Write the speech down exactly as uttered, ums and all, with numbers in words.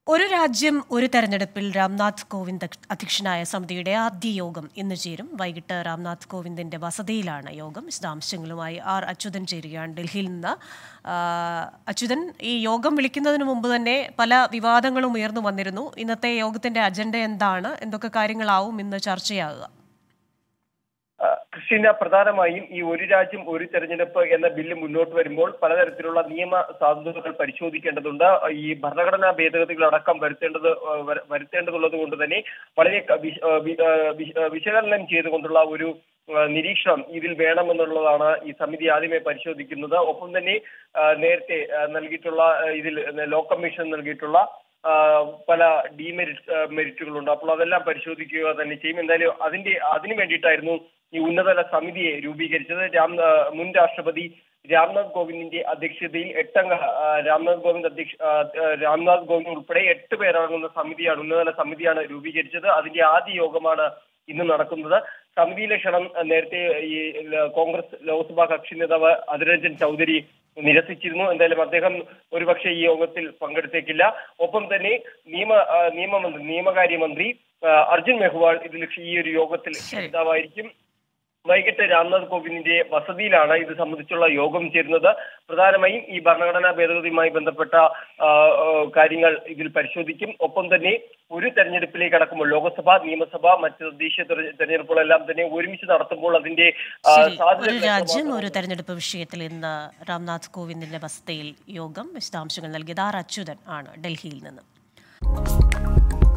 ഒരു രാജ്യം ഒരു തെരഞ്ഞെടുപ്പിൽ രാംനാഥ് കോവിന്ദ് അധ്യക്ഷനായ സമിതിയുടെ ആദ്യ യോഗം ഇന്ന് ചേരും. വൈകിട്ട് രാംനാഥ് കോവിന്ദിന്റെ വസതിയിലാണ് യോഗം. വിശദാംശങ്ങളുമായി ആർ അച്യുതൻ ചേരുകയാണ് ഡൽഹിയിൽ നിന്ന്. അച്യുതൻ, ഈ യോഗം വിളിക്കുന്നതിന് മുമ്പ് തന്നെ പല വിവാദങ്ങളും ഉയർന്നു വന്നിരുന്നു. ഇന്നത്തെ യോഗത്തിന്റെ അജണ്ട എന്താണ്? എന്തൊക്കെ കാര്യങ്ങളാവും ഇന്ന് ചർച്ചയാകുക? കൃഷ്ണ, പ്രധാനമായും ഈ ഒരു രാജ്യം ഒരു തെരഞ്ഞെടുപ്പ് എന്ന ബില്ല് മുന്നോട്ട് വരുമ്പോൾ പലതരത്തിലുള്ള നിയമ സാധുതകൾ പരിശോധിക്കേണ്ടതുണ്ട്. ഈ ഭരണഘടനാ ഭേദഗതികളടക്കം വരുത്തേണ്ടത് വരുത്തേണ്ടതുള്ളത് കൊണ്ട് തന്നെ വളരെ വിശകലനം ചെയ്തുകൊണ്ടുള്ള ഒരു നിരീക്ഷണം ഇതിൽ വേണമെന്നുള്ളതാണ് ഈ സമിതി ആദ്യമേ പരിശോധിക്കുന്നത്. ഒപ്പം തന്നെ നേരത്തെ നൽകിയിട്ടുള്ള ഇതിൽ ലോ കമ്മീഷൻ നൽകിയിട്ടുള്ള പല ഡിമെരിറ്റ് മെരിറ്റുകളുണ്ട്. അപ്പോൾ അതെല്ലാം പരിശോധിക്കുക തന്നെ ചെയ്യും. എന്തായാലും അതിന്റെ അതിനു വേണ്ടിയിട്ടായിരുന്നു ഈ ഉന്നതതല സമിതിയെ രൂപീകരിച്ചത്. രാം മുൻ രാഷ്ട്രപതി രാംനാഥ് കോവിന്ദിന്റെ അധ്യക്ഷതയിൽ എട്ടംഗ രാംനാഥ് കോവിന്ദ് അധ്യക്ഷ രാംനാഥ് കോവിന്ദ് ഉൾപ്പെടെ എട്ട് പേരടങ്ങുന്ന സമിതിയാണ് ഉന്നതതല സമിതിയാണ് രൂപീകരിച്ചത്. അതിന്റെ ആദ്യ യോഗമാണ് ഇന്ന് നടക്കുന്നത്. സമിതിയിലെ ക്ഷണം നേരത്തെ ഈ കോൺഗ്രസ് ലോക്സഭാ കക്ഷി നേതാവ് അതിരഞ്ജൻ ചൗധരി നിരസിച്ചിരുന്നു. എന്തായാലും അദ്ദേഹം ഒരുപക്ഷെ ഈ യോഗത്തിൽ പങ്കെടുത്തേക്കില്ല. ഒപ്പം തന്നെ നിയമ നിയമമന്ത്രി നിയമകാര്യമന്ത്രി അർജുൻ മെഹ്വാൾ ഇതിൽ ഈ ഒരു യോഗത്തിൽ നേതാവായിരിക്കും. വൈകിട്ട് രാംനാഥ് കോവിന്ദിന്റെ വസതിയിലാണ് ഇത് സംബന്ധിച്ചുള്ള യോഗം ചേരുന്നത്. പ്രധാനമായും ഈ ഭരണഘടനാ ഭേദഗതിയുമായി ബന്ധപ്പെട്ട കാര്യങ്ങൾ ഇതിൽ പരിശോധിക്കും. ഒപ്പം തന്നെ ഒരു തെരഞ്ഞെടുപ്പിലേക്ക് അടക്കുമ്പോൾ ലോക്സഭ, നിയമസഭ, മറ്റ് തദ്ദേശീയ തെരഞ്ഞെടുപ്പുകളെല്ലാം തന്നെ ഒരുമിച്ച് നടത്തുമ്പോൾ അതിന്റെ ഒരു രാജ്യം ഒരു തെരഞ്ഞെടുപ്പ് വിഷയത്തിൽ ഇന്ന് രാംനാഥ് കോവിന്ദിന്റെ വസതിയിൽ യോഗം. വിശദാംശങ്ങൾ നൽകിയത് ആർ അച്യുതൻ ആണ് ഡൽഹിയിൽ നിന്ന്.